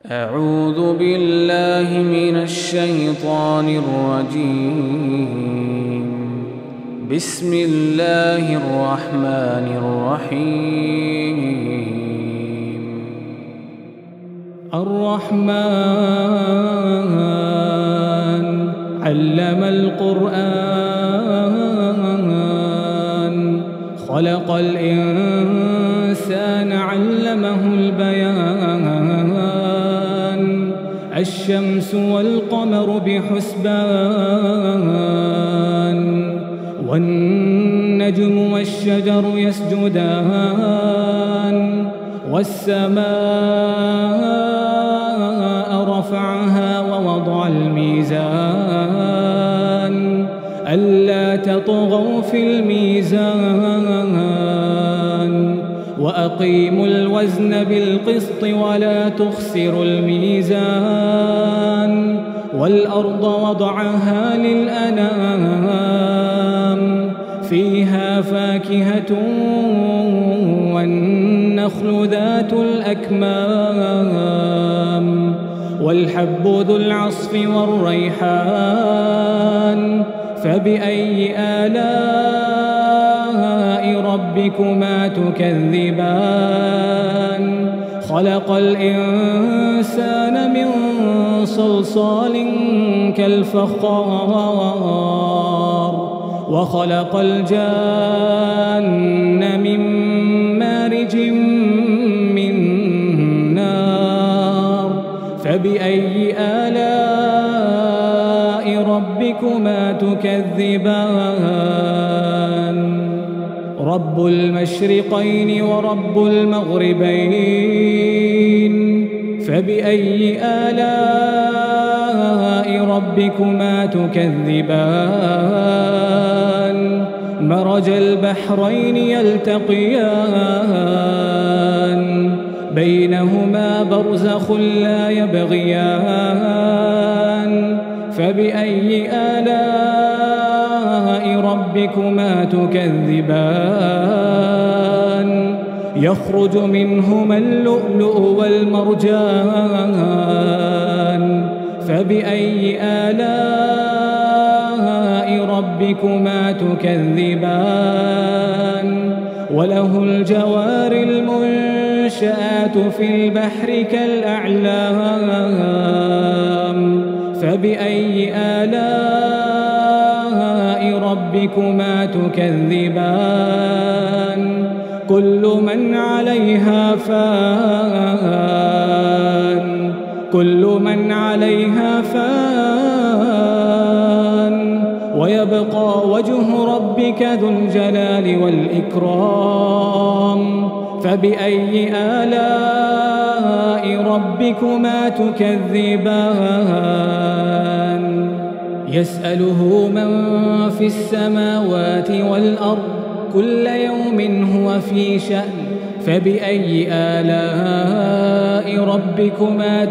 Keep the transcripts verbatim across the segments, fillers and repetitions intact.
أعوذ بالله من الشيطان الرجيم. بسم الله الرحمن الرحيم. الرحمن علم القرآن خلق الإنسان علمه البيان الشمس والقمر بحسبان والنجم والشجر يسجدان والسماء رفعها ووضع الميزان ألا تطغوا في الميزان وأقيموا الوزن بالقسط ولا تخسروا الميزان والأرض وضعها للأنام فيها فاكهة والنخل ذات الأكمام والحب ذو العصف والريحان فبأي آلاء ربكما تكذبان خلق الإنسان من صلصال كالفخار وخلق الجان من مارج من نار فبأي آلاء ربكما تكذبان رب المشرقين ورب المغربين فبأي آلاء ربكما تكذبان مرج البحرين يلتقيان بينهما برزخ لا يبغيان فبأي آلاء ربكما تكذبان يخرج منهما اللؤلؤ والمرجان فبأي آلاء ربكما تكذبان وله الجوار المنشآت في البحر كالأعلام فبأي آلاء ربكما تكذبان كل من عليها فان كل من عليها فان ويبقى وجه ربك ذو الجلال والإكرام فبأي آلاء ربكما تكذبان يسأله من في السماوات والأرض كل يوم هو في شأن فبأي آلاء ربكما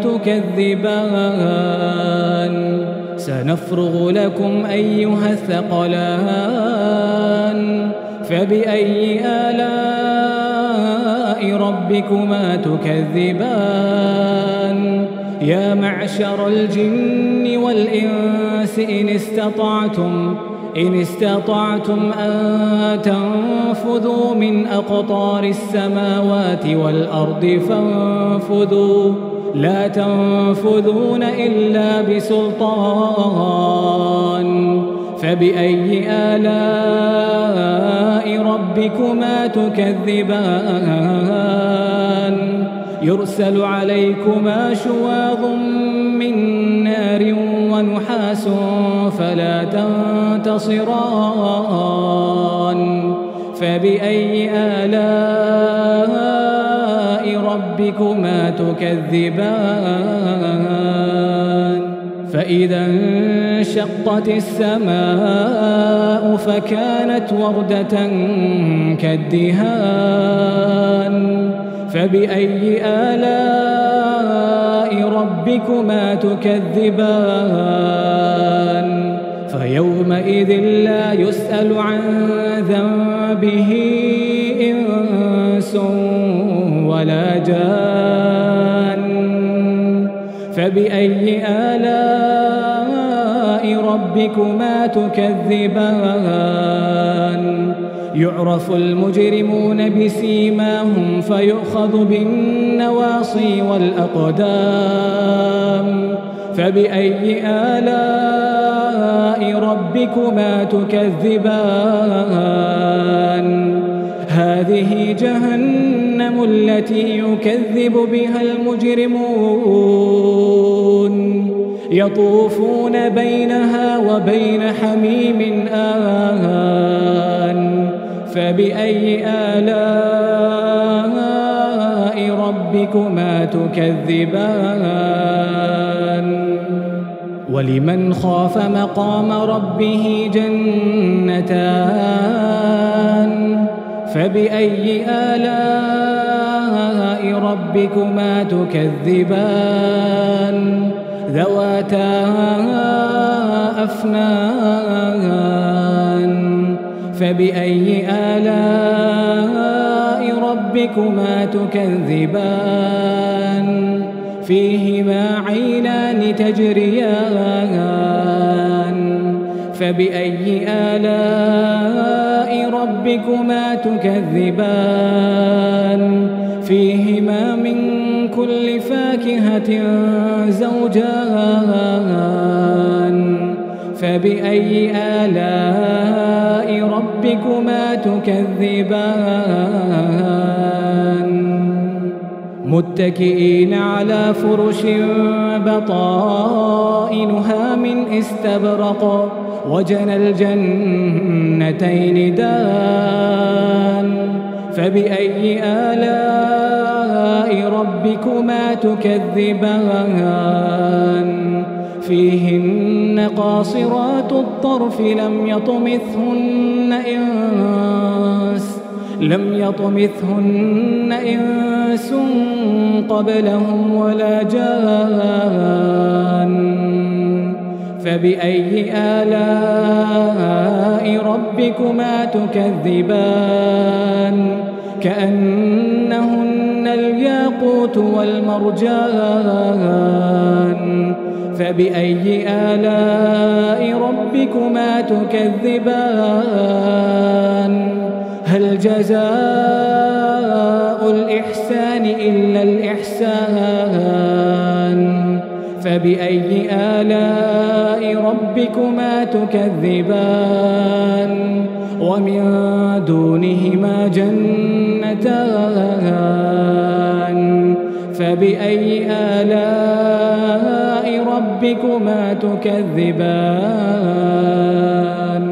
تكذبان سنفرغ لكم أيها الثقلان فبأي آلاء ربكما تكذبان يا معشر الجن والإنس إن استطعتم إن استطعتم أن تنفذوا من أقطار السماوات والأرض فانفذوا لا تنفذون إلا بسلطان فبأي آلاء ربكما تكذبان يرسل عليكما شواظ من نار ونحاس فلا تنتصران فبأي آلاء ربكما تكذبان فإذا انشقت السماء فكانت وردة كالدهان فبأي آلاء ربكما تكذبان فيومئذ لا يسأل عن ذنبه إنس ولا جان فبأي آلاء ربكما تكذبان يعرف المجرمون بسيماهم فيؤخذ بالنواصي والأقدام فبأي آلاء ربكما تكذبان هذه جهنم التي يكذب بها المجرمون يطوفون بينها وبين حميم آن فبأي آلاء ربكما تكذبان ولمن خاف مقام ربه جنتان فبأي آلاء ربكما تكذبان ذواتا أفنان فبأي آلاء ربكما تكذبان فيهما عينان تجريان فبأي آلاء ربكما تكذبان فيهما من كل فاكهة زوجان فبأي آلاء ربكما تكذبان متكئين على فرش بطائنها من استبرق وجنى الجنتين دان فبأي آلاء ربكما تكذبان فيهن قاصرات الطرف لم يطمثهن إنس لم يطمثهن إنس قبلهم ولا جان فبأي آلاء ربكما تكذبان كأنهن الياقوت والمرجان فبأي آلاء ربكما تكذبان هل جزاء الإحسان إلا الإحسان فبأي آلاء ربكما تكذبان ومن دونهما جنتان فبأي آلاء ربكما تكذبان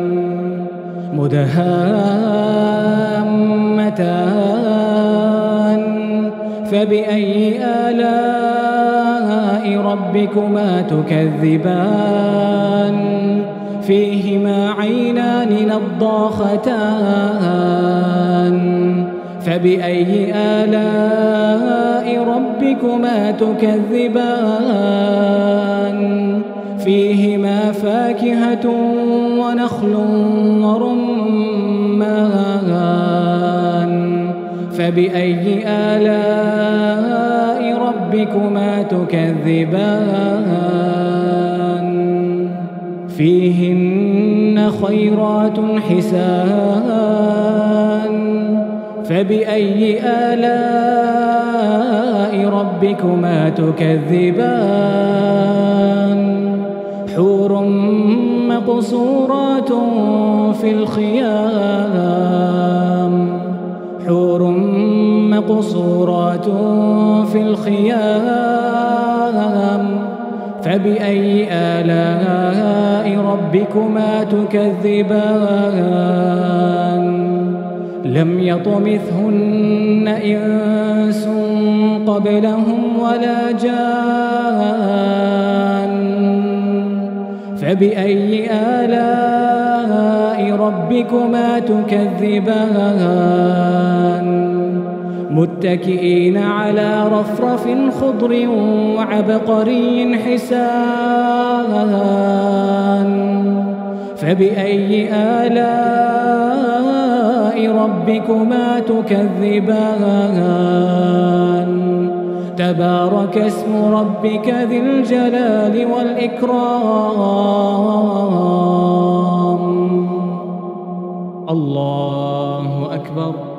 مدهامتان فبأي آلاء ربكما تكذبان فيهما عينان نضاختان فبأي آلاء ربكما تكذبان فيهما فاكهة ونخل ورمان فبأي آلاء ربكما تكذبان فيهن خيرات حسان فبأي آلاء ربكما تكذبان حور مقصورات في الخيام حور مقصورات في الخيام فبأي آلاء ربكما تكذبان لم يطمثهن إنس قبلهم ولا جان فبأي آلاء ربكما تكذبان متكئين على رفرف خضر وعبقري حسان فبأي آلاء ربكما تكذبان تبارك اسم ربك ذي الجلال والإكرام. الله أكبر.